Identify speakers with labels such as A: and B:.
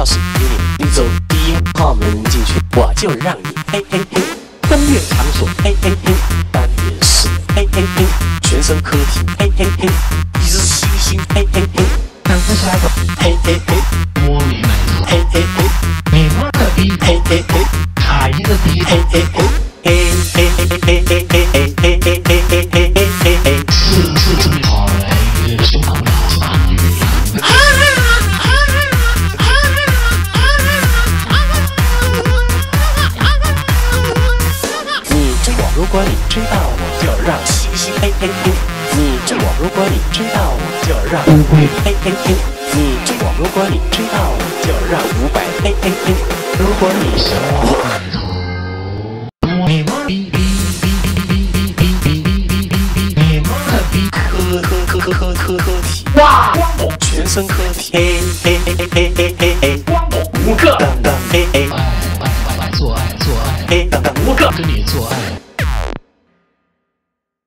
A: 钥匙给你，你走第1号门进去，我就让你嘿嘿嘿。公园场所嘿嘿嘿，单元式嘿嘿嘿，全身合体嘿嘿嘿，一日星星嘿嘿嘿，看不下的嘿嘿嘿，
B: 摸你奶头
A: 嘿嘿嘿，
B: 你妈个逼
A: 嘿嘿嘿，
B: 卡一个逼
A: 嘿嘿嘿，嘿嘿嘿嘿嘿嘿嘿嘿嘿嘿嘿嘿嘿嘿，
B: 是好嘞，胸口大大女人。
A: 如果你知道我，就让星星嘿嘿嘿。你知我，如果你知道我，就让乌龟嘿嘿嘿。你知我，如果你知道我，就让500嘿嘿嘿。如果你想我
B: 奶头，你妈逼逼逼逼逼逼逼逼逼逼，你妈个逼
A: 合体，
B: 哇，
A: 全身合体，嘿嘿嘿嘿嘿嘿嘿，
B: 5个，
A: 当当嘿嘿，
B: 爱做爱，
A: 嘿当当
B: 5个跟你做爱。